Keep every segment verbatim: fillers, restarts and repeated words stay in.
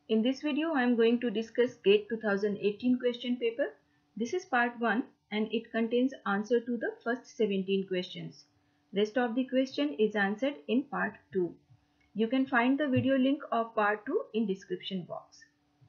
In this video, I am going to discuss GATE twenty eighteen question paper. This is part one and it contains answer to the first seventeen questions. Rest of the question is answered in part two. You can find the video link of part two in description box.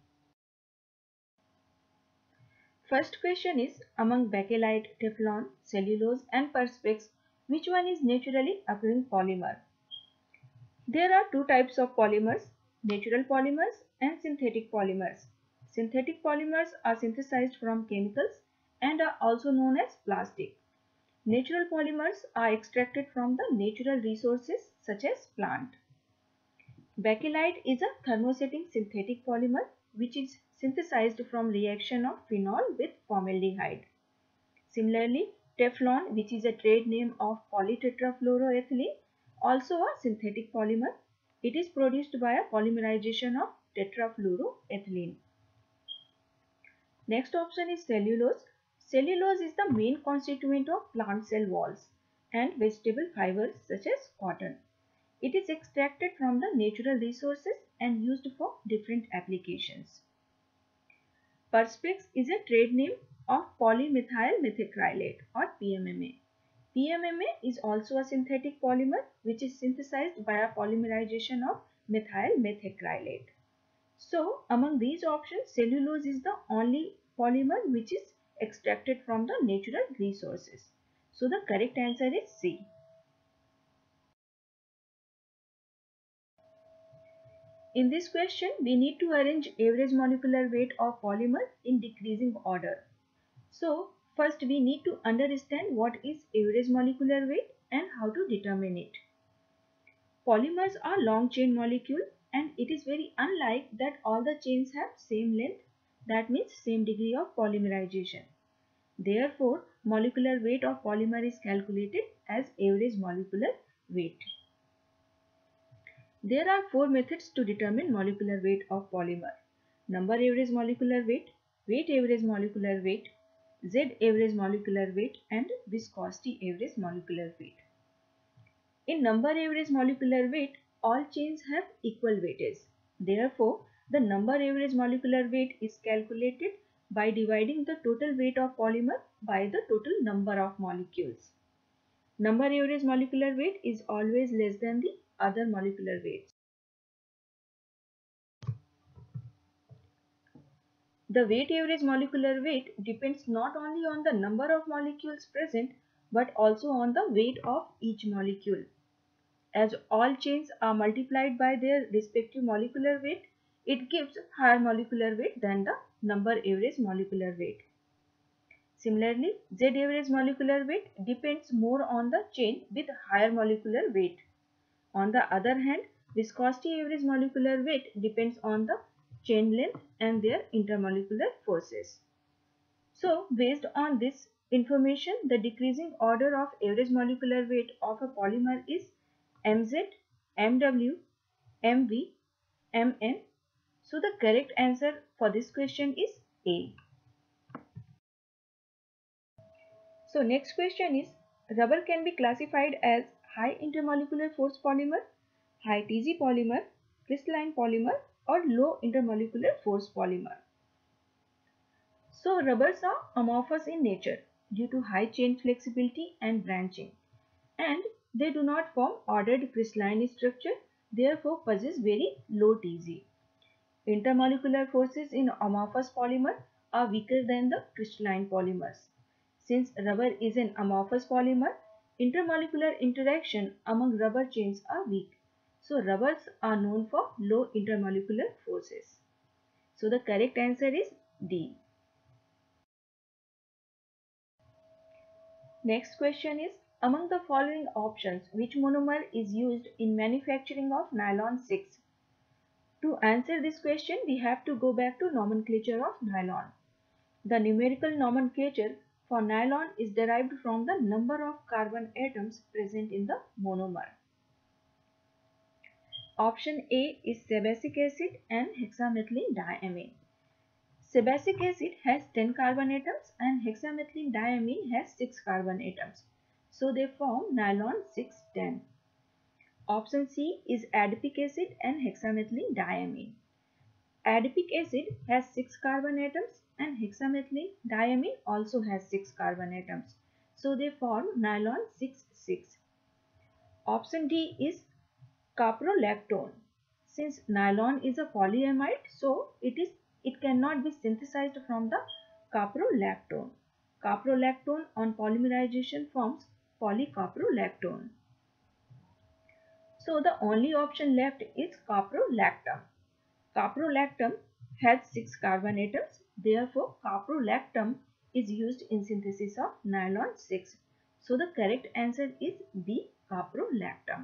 First question is, among bakelite, Teflon, cellulose and perspex, which one is naturally occurring polymer? There are two types of polymers, natural polymers and synthetic polymers. Synthetic polymers are synthesized from chemicals and are also known as plastic. Natural polymers are extracted from the natural resources such as plant. Bakelite is a thermosetting synthetic polymer which is synthesized from reaction of phenol with formaldehyde. Similarly, Teflon, which is a trade name of polytetrafluoroethylene, also a synthetic polymer. It is produced by a polymerization of tetrafluoroethylene. Next option is cellulose. Cellulose is the main constituent of plant cell walls and vegetable fibers such as cotton. It is extracted from the natural resources and used for different applications. Perspex is a trade name of polymethyl methacrylate or P M M A. P M M A is also a synthetic polymer which is synthesized by a polymerization of methyl methacrylate. So, among these options, cellulose is the only polymer which is extracted from the natural resources. So, the correct answer is C. In this question, we need to arrange average molecular weight of polymer in decreasing order. So, first we need to understand what is average molecular weight and how to determine it. Polymers are long chain molecule and it is very unlike that all the chains have same length, that means same degree of polymerization. Therefore, molecular weight of polymer is calculated as average molecular weight. There are four methods to determine molecular weight of polymer: number average molecular weight, weight average molecular weight, Z average molecular weight and viscosity average molecular weight. In number average molecular weight, all chains have equal weightage. Therefore, the number average molecular weight is calculated by dividing the total weight of polymer by the total number of molecules. Number average molecular weight is always less than the other molecular weights. The weight average molecular weight depends not only on the number of molecules present but also on the weight of each molecule. As all chains are multiplied by their respective molecular weight, it gives higher molecular weight than the number average molecular weight. Similarly, Z average molecular weight depends more on the chain with higher molecular weight. On the other hand, viscosity average molecular weight depends on the chain length and their intermolecular forces. So, based on this information, the decreasing order of average molecular weight of a polymer is M Z, M W, M V, M N. So, the correct answer for this question is A. So, next question is, rubber can be classified as high intermolecular force polymer, high T G polymer, crystalline polymer or low intermolecular force polymer. So, rubbers are amorphous in nature due to high chain flexibility and branching, and they do not form ordered crystalline structure, therefore possess very low T G. Intermolecular forces in amorphous polymer are weaker than the crystalline polymers. Since rubber is an amorphous polymer, intermolecular interaction among rubber chains are weak. So, rubbers are known for low intermolecular forces. So, the correct answer is D. Next question is, among the following options, which monomer is used in manufacturing of nylon six? To answer this question, we have to go back to nomenclature of nylon. The numerical nomenclature for nylon is derived from the number of carbon atoms present in the monomer. Option A is sebacic acid and hexamethylene diamine. Sebacic acid has ten carbon atoms and hexamethylene diamine has six carbon atoms. So they form nylon six ten. Option C is adipic acid and hexamethylene diamine. Adipic acid has six carbon atoms and hexamethylene diamine also has six carbon atoms. So they form nylon six six. Option D is caprolactone. Since nylon is a polyamide, so it is it cannot be synthesized from the caprolactone. Caprolactone on polymerization forms polycaprolactone. So the only option left is caprolactam. Caprolactam has six carbon atoms. Therefore, caprolactam is used in synthesis of nylon six. So the correct answer is B, caprolactam.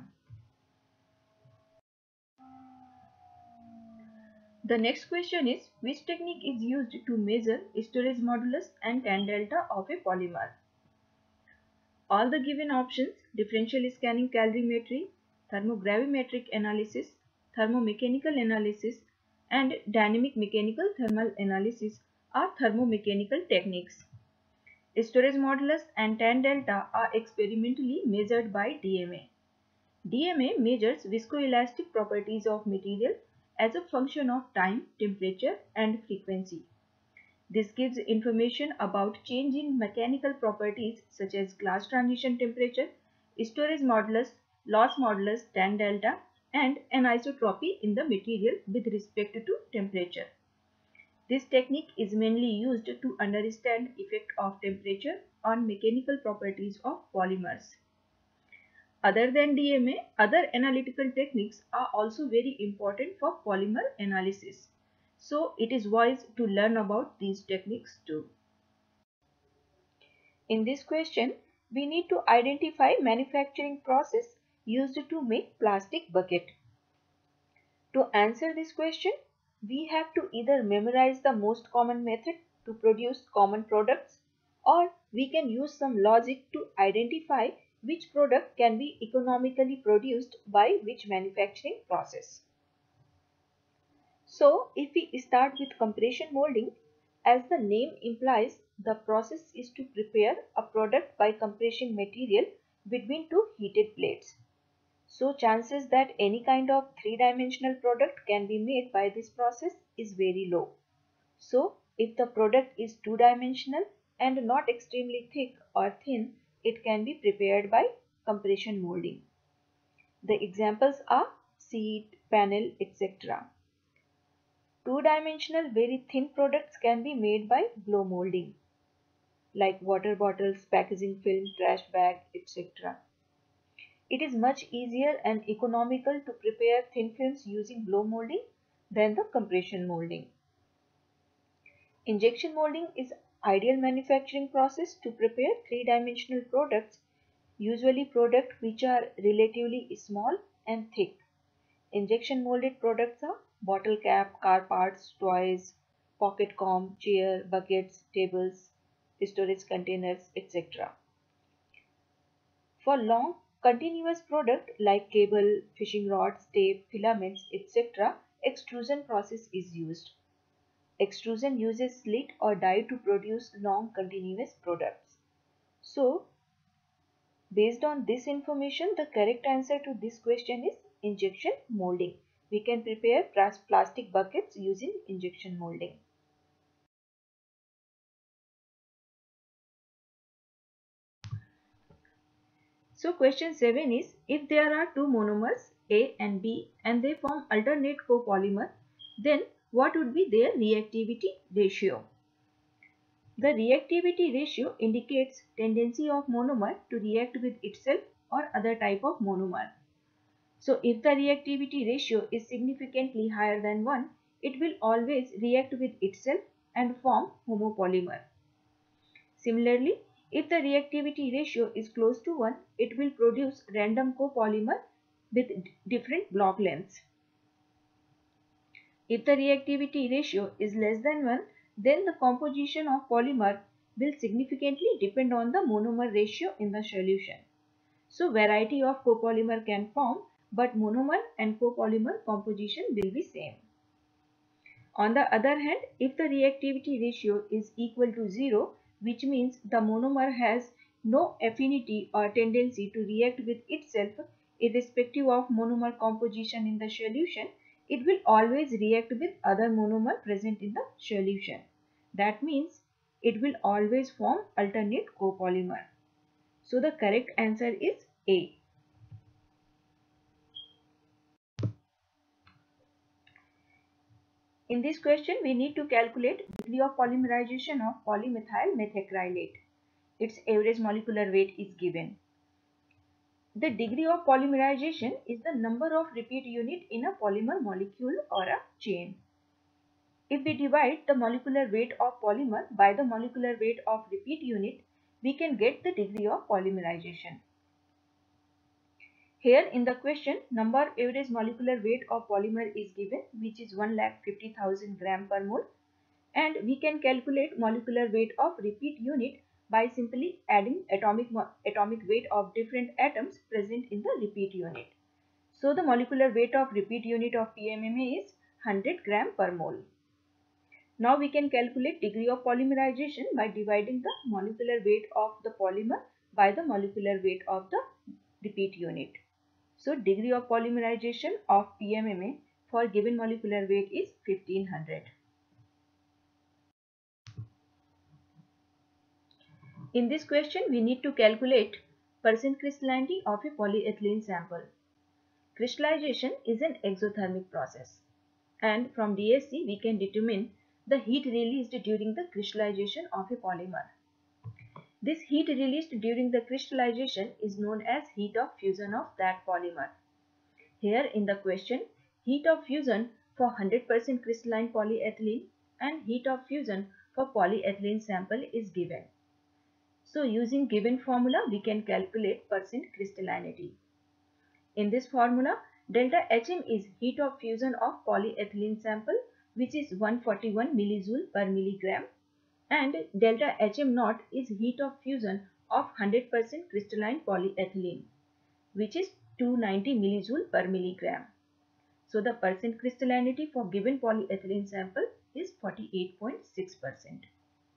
The next question is, which technique is used to measure storage modulus and tan delta of a polymer? All the given options, differential scanning calorimetry, thermogravimetric analysis, thermomechanical analysis, and dynamic mechanical thermal analysis are thermomechanical techniques. Storage modulus and tan delta are experimentally measured by D M A. D M A measures viscoelastic properties of material as a function of time, temperature, and frequency. This gives information about change in mechanical properties such as glass transition temperature, storage modulus, loss modulus, tan delta, and anisotropy in the material with respect to temperature. This technique is mainly used to understand effect of temperature on mechanical properties of polymers. Other than D M A, other analytical techniques are also very important for polymer analysis. So it is wise to learn about these techniques too. In this question, we need to identify manufacturing process used to make plastic bucket. To answer this question, we have to either memorize the most common method to produce common products, or we can use some logic to identify which product can be economically produced by which manufacturing process. So, if we start with compression molding, as the name implies, the process is to prepare a product by compressing material between two heated plates. So chances that any kind of three-dimensional product can be made by this process is very low. So if the product is two-dimensional and not extremely thick or thin, it can be prepared by compression molding. The examples are seat, panel, et cetera. Two-dimensional very thin products can be made by blow molding, like water bottles, packaging film, trash bag, et cetera. It is much easier and economical to prepare thin films using blow molding than the compression molding. Injection molding is ideal manufacturing process to prepare three-dimensional products, usually products which are relatively small and thick. Injection molded products are bottle cap, car parts, toys, pocket comb, chair, buckets, tables, storage containers, et cetera. For long continuous product like cable, fishing rods, tape, filaments, et cetera, extrusion process is used. Extrusion uses slit or die to produce long continuous products. So, based on this information, the correct answer to this question is injection molding. We can prepare plastic buckets using injection molding. So question seven is, if there are two monomers A and B and they form alternate copolymer, then what would be their reactivity ratio? The reactivity ratio indicates tendency of monomer to react with itself or other type of monomer. So if the reactivity ratio is significantly higher than one, it will always react with itself and form homopolymer. Similarly, if the reactivity ratio is close to one, it will produce random copolymer with different block lengths. If the reactivity ratio is less than one, then the composition of polymer will significantly depend on the monomer ratio in the solution. So variety of copolymer can form, but monomer and copolymer composition will be same. On the other hand, if the reactivity ratio is equal to zero, which means the monomer has no affinity or tendency to react with itself irrespective of monomer composition in the solution, it will always react with other monomer present in the solution. That means it will always form alternate copolymer. So the correct answer is A. In this question, we need to calculate degree of polymerization of polymethyl methacrylate. Its average molecular weight is given. The degree of polymerization is the number of repeat unit in a polymer molecule or a chain. If we divide the molecular weight of polymer by the molecular weight of repeat unit, we can get the degree of polymerization. Here in the question, number average molecular weight of polymer is given, which is one lakh fifty thousand gram per mole, and we can calculate molecular weight of repeat unit by simply adding atomic atomic weight of different atoms present in the repeat unit. So the molecular weight of repeat unit of P M M A is one hundred gram per mole. Now we can calculate degree of polymerization by dividing the molecular weight of the polymer by the molecular weight of the repeat unit. So degree of polymerization of P M M A for given molecular weight is fifteen hundred. In this question, we need to calculate percent crystallinity of a polyethylene sample. Crystallization is an exothermic process, and from D S C we can determine the heat released during the crystallization of a polymer. This heat released during the crystallization is known as heat of fusion of that polymer. Here in the question, heat of fusion for one hundred percent crystalline polyethylene and heat of fusion for polyethylene sample is given. So using given formula, we can calculate percent crystallinity. In this formula, delta H M is heat of fusion of polyethylene sample, which is one hundred forty-one millijoule per milligram, and delta H M naught is heat of fusion of one hundred percent crystalline polyethylene, which is two hundred ninety millijoule per milligram. So the percent crystallinity for given polyethylene sample is forty-eight point six percent.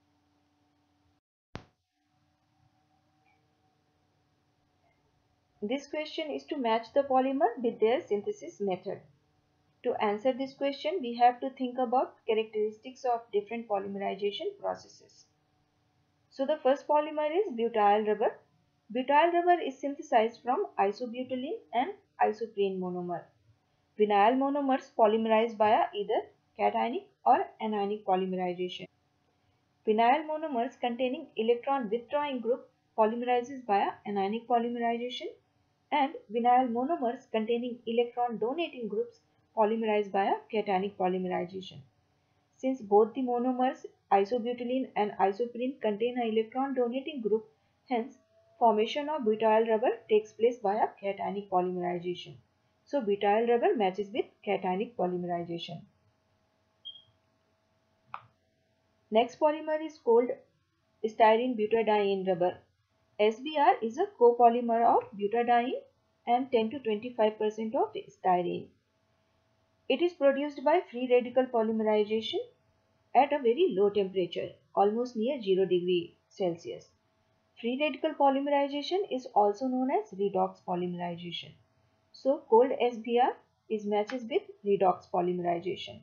This question is to match the polymer with their synthesis method. To answer this question, we have to think about characteristics of different polymerization processes. So the first polymer is butyl rubber. Butyl rubber is synthesized from isobutylene and isoprene monomer. Vinyl monomers polymerize via either cationic or anionic polymerization. Vinyl monomers containing electron withdrawing group polymerizes via anionic polymerization, and vinyl monomers containing electron donating groups polymerize via cationic polymerization. Since both the monomers isobutylene and isoprene contain an electron donating group, hence formation of butyl rubber takes place via cationic polymerization. So butyl rubber matches with cationic polymerization. Next polymer is called styrene butadiene rubber. S B R is a copolymer of butadiene and ten to twenty-five percent of styrene. It is produced by free radical polymerization at a very low temperature, almost near zero degree Celsius. Free radical polymerization is also known as redox polymerization. So cold S B R is matches with redox polymerization.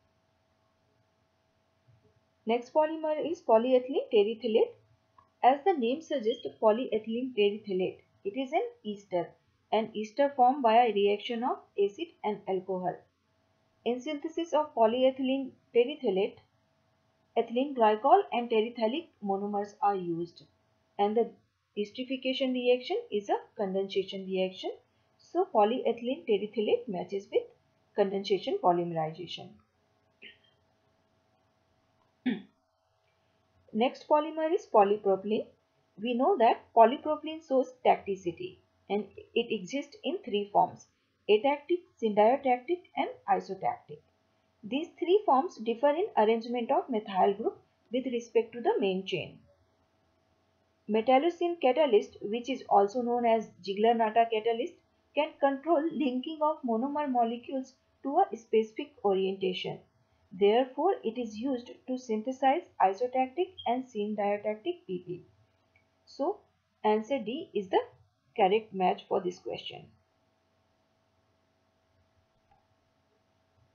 Next polymer is polyethylene terephthalate. As the name suggests, polyethylene terephthalate, it is an ester, an ester formed by a reaction of acid and alcohol. In synthesis of polyethylene terephthalate, ethylene glycol and terephthalic monomers are used, and the esterification reaction is a condensation reaction. So polyethylene terephthalate matches with condensation polymerization. Next polymer is polypropylene. We know that polypropylene shows tacticity, and it exists in three forms: atactic, syndiotactic and isotactic. These three forms differ in arrangement of methyl group with respect to the main chain. Metallocene catalyst, which is also known as Ziegler-Natta catalyst, can control linking of monomer molecules to a specific orientation. Therefore, it is used to synthesize isotactic and syndiotactic P P. So, answer D is the correct match for this question.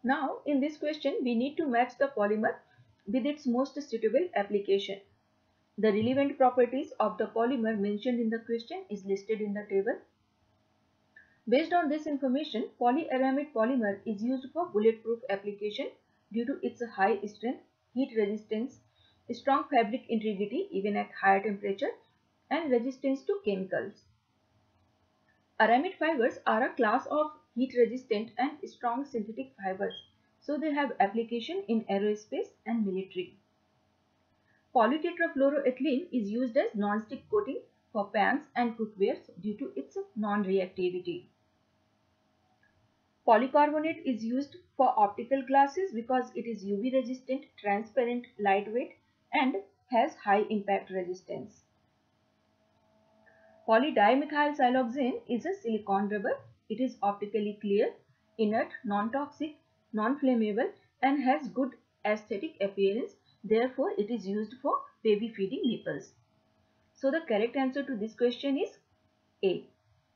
Now in this question we need to match the polymer with its most suitable application. The relevant properties of the polymer mentioned in the question is listed in the table. Based on this information, polyaramid polymer is used for bulletproof application due to its high strength, heat resistance, strong fabric integrity even at higher temperature, and resistance to chemicals. Aramid fibers are a class of heat resistant and strong synthetic fibers, so they have application in aerospace and military. Polytetrafluoroethylene is used as non-stick coating for pans and cookware due to its non-reactivity. Polycarbonate is used for optical glasses because it is U V resistant, transparent, lightweight, and has high impact resistance. Polydimethylsiloxane is a silicon rubber. It is optically clear, inert, non-toxic, non-flammable, and has good aesthetic appearance. Therefore, it is used for baby feeding nipples. So, the correct answer to this question is A.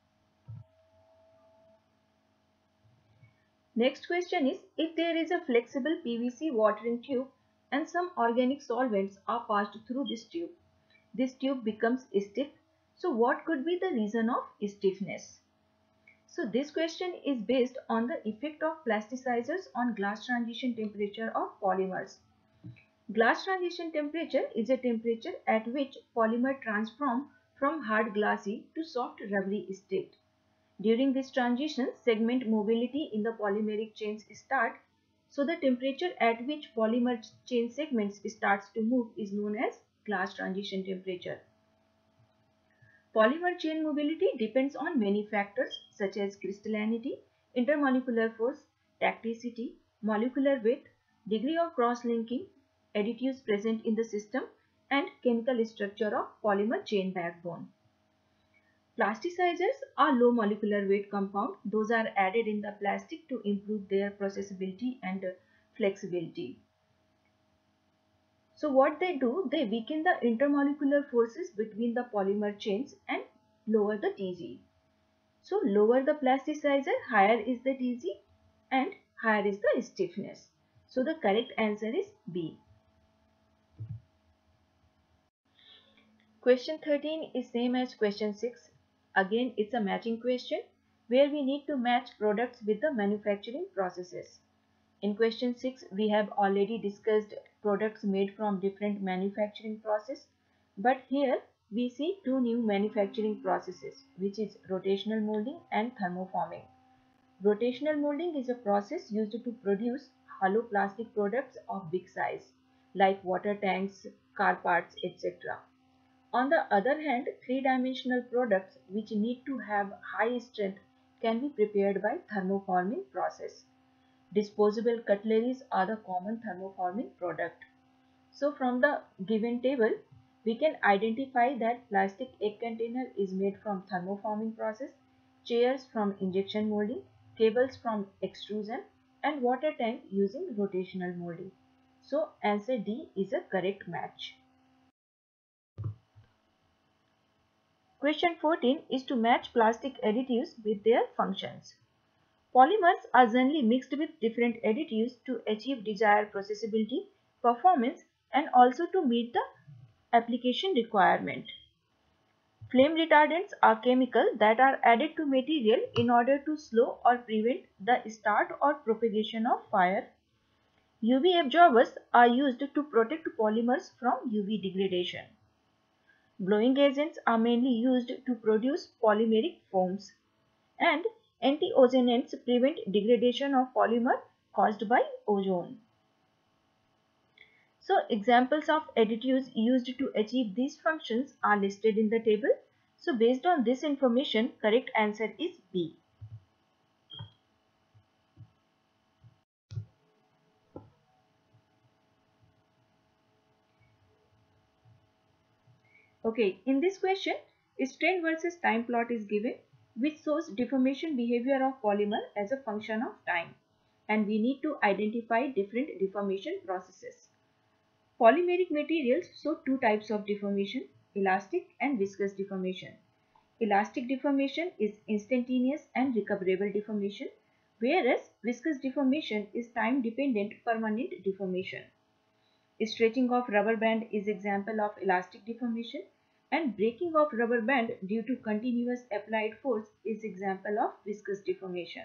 Next question is, if there is a flexible P V C watering tube and some organic solvents are passed through this tube, this tube becomes stiff. So what could be the reason of stiffness? So this question is based on the effect of plasticizers on glass transition temperature of polymers. Glass transition temperature is a temperature at which polymer transform from hard glassy to soft rubbery state. During this transition, segment mobility in the polymeric chains start. So the temperature at which polymer chain segments starts to move is known as glass transition temperature. Polymer chain mobility depends on many factors such as crystallinity, intermolecular force, tacticity, molecular weight, degree of cross-linking, additives present in the system, and chemical structure of polymer chain backbone. Plasticizers are low molecular weight compound. Those are added in the plastic to improve their processability and flexibility. So what they do, they weaken the intermolecular forces between the polymer chains and lower the T G. So lower the plasticizer, higher is the T G and higher is the stiffness. So the correct answer is B. Question thirteen is same as question six. Again, it's a matching question where we need to match products with the manufacturing processes. In question six, we have already discussed products made from different manufacturing process, but here we see two new manufacturing processes, which is rotational molding and thermoforming. Rotational molding is a process used to produce hollow plastic products of big size, like water tanks, car parts, et cetera. On the other hand, three-dimensional products which need to have high strength can be prepared by thermoforming process. Disposable cutleries are the common thermoforming product. So from the given table, we can identify that plastic egg container is made from thermoforming process, chairs from injection molding, cables from extrusion, and water tank using rotational molding. So answer D is a correct match. Question fourteen is to match plastic additives with their functions. Polymers are generally mixed with different additives to achieve desired processability, performance, and also to meet the application requirement. Flame retardants are chemicals that are added to material in order to slow or prevent the start or propagation of fire. U V absorbers are used to protect polymers from U V degradation. Blowing agents are mainly used to produce polymeric foams, and anti-ozonants prevent degradation of polymer caused by ozone. So examples of additives used to achieve these functions are listed in the table. So based on this information, correct answer is B. Okay, in this question, strain versus time plot is given, which shows deformation behavior of polymer as a function of time, and we need to identify different deformation processes. Polymeric materials show two types of deformation, elastic and viscous deformation. Elastic deformation is instantaneous and recoverable deformation. whereas viscous deformation is time-dependent permanent deformation. Stretching of rubber band is example of elastic deformation, and breaking of rubber band due to continuous applied force is example of viscous deformation.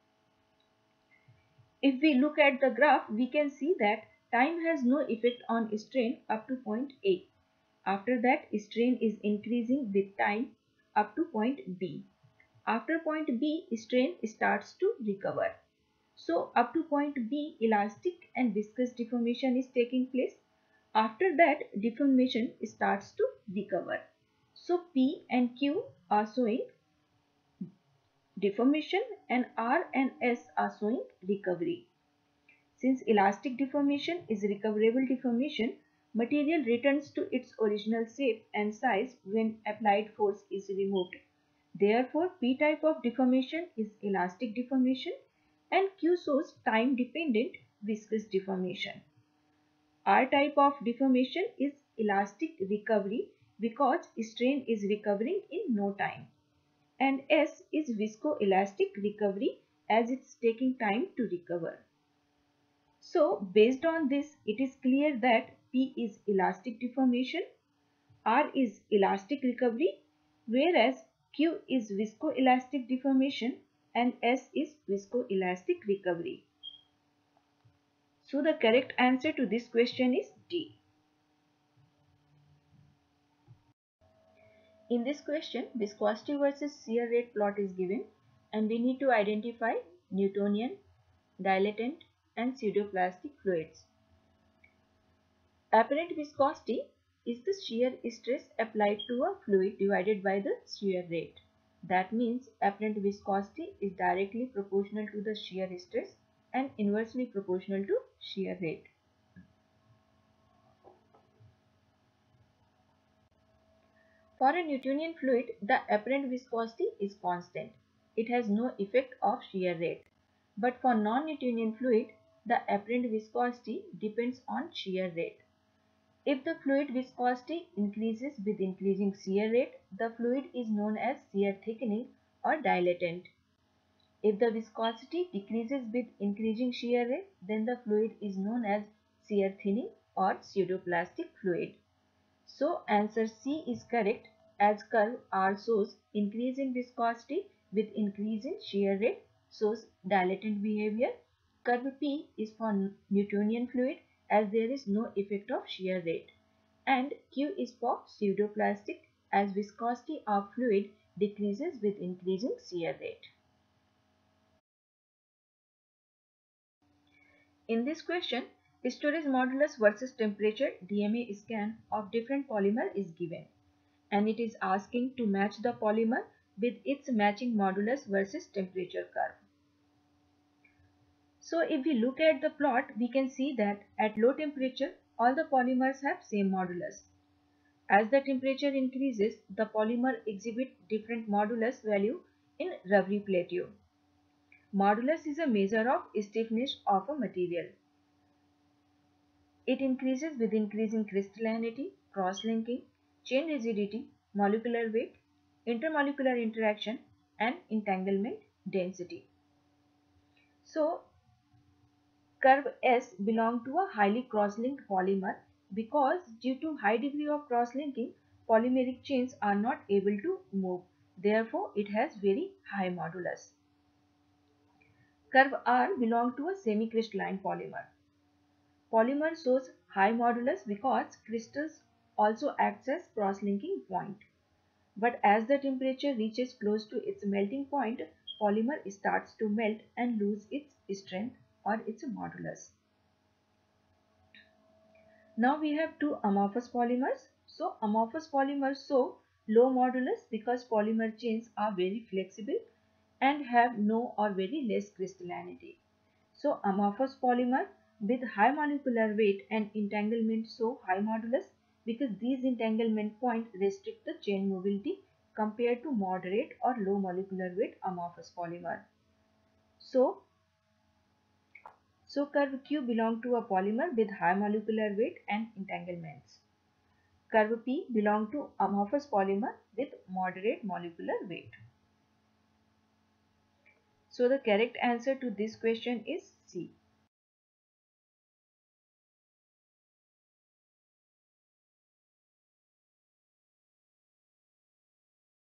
If we look at the graph, we can see that time has no effect on strain up to point A. After that, strain is increasing with time up to point B. After point B, strain starts to recover. So up to point B, elastic and viscous deformation is taking place. After that, deformation starts to recover. So P and Q are showing deformation and R and S are showing recovery. Since elastic deformation is recoverable deformation, material returns to its original shape and size when applied force is removed. Therefore, P type of deformation is elastic deformation and Q shows time-dependent viscous deformation. R type of deformation is elastic recovery because strain is recovering in no time. And S is viscoelastic recovery as it's taking time to recover. So, based on this, it is clear that P is elastic deformation, R is elastic recovery, whereas Q is viscoelastic deformation and S is viscoelastic recovery. So, the correct answer to this question is D. In this question, viscosity versus shear rate plot is given and we need to identify Newtonian, dilatant and pseudoplastic fluids. Apparent viscosity is the shear stress applied to a fluid divided by the shear rate. That means apparent viscosity is directly proportional to the shear stress and inversely proportional to shear rate. For a Newtonian fluid, the apparent viscosity is constant. It has no effect of shear rate. But for non-Newtonian fluid, the apparent viscosity depends on shear rate. If the fluid viscosity increases with increasing shear rate, the fluid is known as shear thickening or dilatant. If the viscosity decreases with increasing shear rate, then the fluid is known as shear thinning or pseudoplastic fluid. So answer C is correct as curve R shows increase in viscosity with increase in shear rate shows dilatant behavior. Curve P is for Newtonian fluid as there is no effect of shear rate. And Q is for pseudoplastic as viscosity of fluid decreases with increasing shear rate. In this question, storage modulus versus temperature D M A scan of different polymer is given and it is asking to match the polymer with its matching modulus versus temperature curve. So if we look at the plot, we can see that at low temperature, all the polymers have same modulus. As the temperature increases, the polymer exhibit different modulus value in rubbery plateau. Modulus is a measure of stiffness of a material. It increases with increasing crystallinity, cross-linking, chain rigidity, molecular weight, intermolecular interaction and entanglement density. So, curve S belongs to a highly cross-linked polymer because due to high degree of cross-linking, polymeric chains are not able to move. Therefore, it has very high modulus. Curve R belongs to a semi-crystalline polymer. Polymer shows high modulus because crystals also acts as cross-linking point. But as the temperature reaches close to its melting point, polymer starts to melt and lose its strength or its modulus. Now we have two amorphous polymers. So amorphous polymers show low modulus because polymer chains are very flexible and have no or very less crystallinity. So amorphous polymer with high molecular weight and entanglement show high modulus because these entanglement points restrict the chain mobility compared to moderate or low molecular weight amorphous polymer. So, so curve Q belongs to a polymer with high molecular weight and entanglements. Curve P belongs to amorphous polymer with moderate molecular weight. So the correct answer to this question is C.